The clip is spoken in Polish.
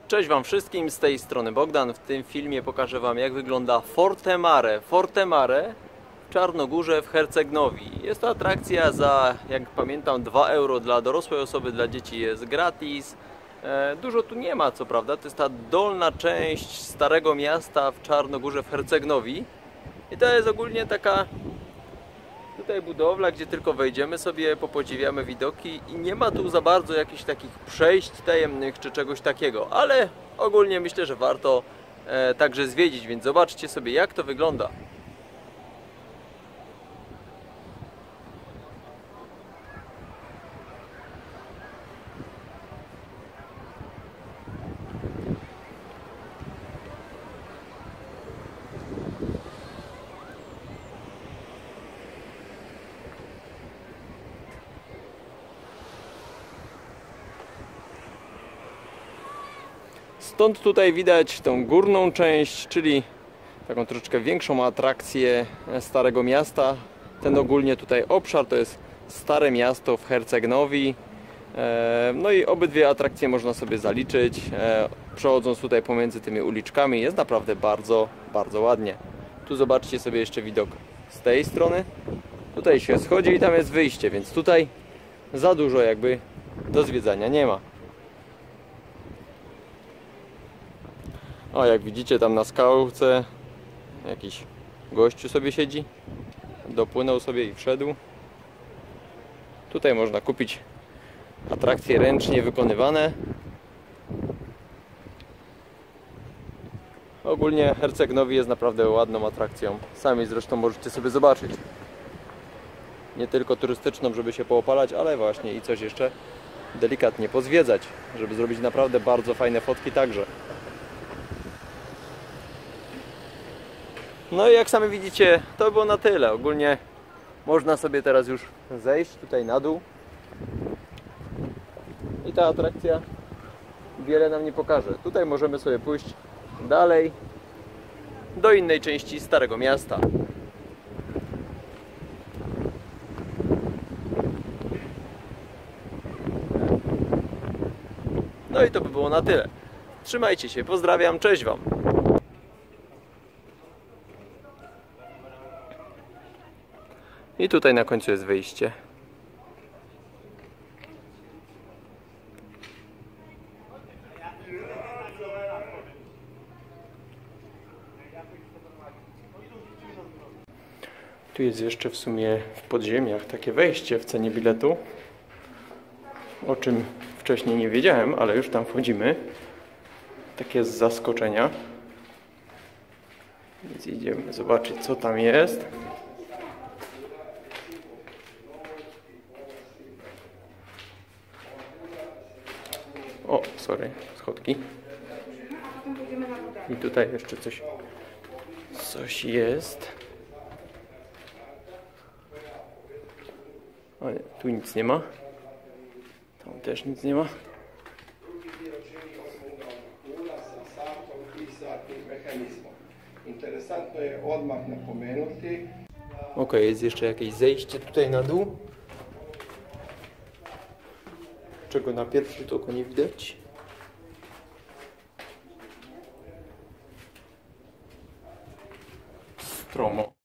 Cześć Wam wszystkim, z tej strony Bogdan. W tym filmie pokażę Wam, jak wygląda Forte Mare. Forte Mare w Czarnogórze w Herceg-Nowi. Jest to atrakcja za, jak pamiętam, 2 euro dla dorosłej osoby, dla dzieci jest gratis. Dużo tu nie ma, co prawda. To jest ta dolna część Starego Miasta w Czarnogórze w Herceg-Nowi. I to jest ogólnie taka tutaj budowla, gdzie tylko wejdziemy sobie, popodziwiamy widoki i nie ma tu za bardzo jakichś takich przejść tajemnych czy czegoś takiego, ale ogólnie myślę, że warto także zwiedzić, więc zobaczcie sobie, jak to wygląda. Stąd tutaj widać tą górną część, czyli taką troszeczkę większą atrakcję Starego Miasta. Ten ogólnie tutaj obszar to jest Stare Miasto w Herceg-Nowi. No i obydwie atrakcje można sobie zaliczyć. Przechodząc tutaj pomiędzy tymi uliczkami jest naprawdę bardzo, bardzo ładnie. Tu zobaczcie sobie jeszcze widok z tej strony. Tutaj się schodzi i tam jest wyjście, więc tutaj za dużo jakby do zwiedzania nie ma. O, jak widzicie, tam na skałce jakiś gościu sobie siedzi. Dopłynął sobie i wszedł. Tutaj można kupić atrakcje ręcznie wykonywane. Ogólnie Herceg-Nowi jest naprawdę ładną atrakcją. Sami zresztą możecie sobie zobaczyć. Nie tylko turystyczną, żeby się poopalać, ale właśnie i coś jeszcze delikatnie pozwiedzać, żeby zrobić naprawdę bardzo fajne fotki także. No i jak sami widzicie, to było na tyle. Ogólnie można sobie teraz już zejść tutaj na dół. I ta atrakcja wiele nam nie pokaże. Tutaj możemy sobie pójść dalej do innej części Starego Miasta. No i to by było na tyle. Trzymajcie się, pozdrawiam, cześć Wam! I tutaj na końcu jest wyjście. Tu jest jeszcze w sumie w podziemiach takie wejście w cenie biletu, o czym wcześniej nie wiedziałem, ale już tam wchodzimy. Takie z zaskoczenia. Więc idziemy zobaczyć, co tam jest. O, sorry, schodki. I tutaj jeszcze coś jest. O nie, tu nic nie ma. Tam też nic nie ma. Ok, jest jeszcze jakieś zejście tutaj na dół, czego na pierwszy rzut oka nie widać. Stromo.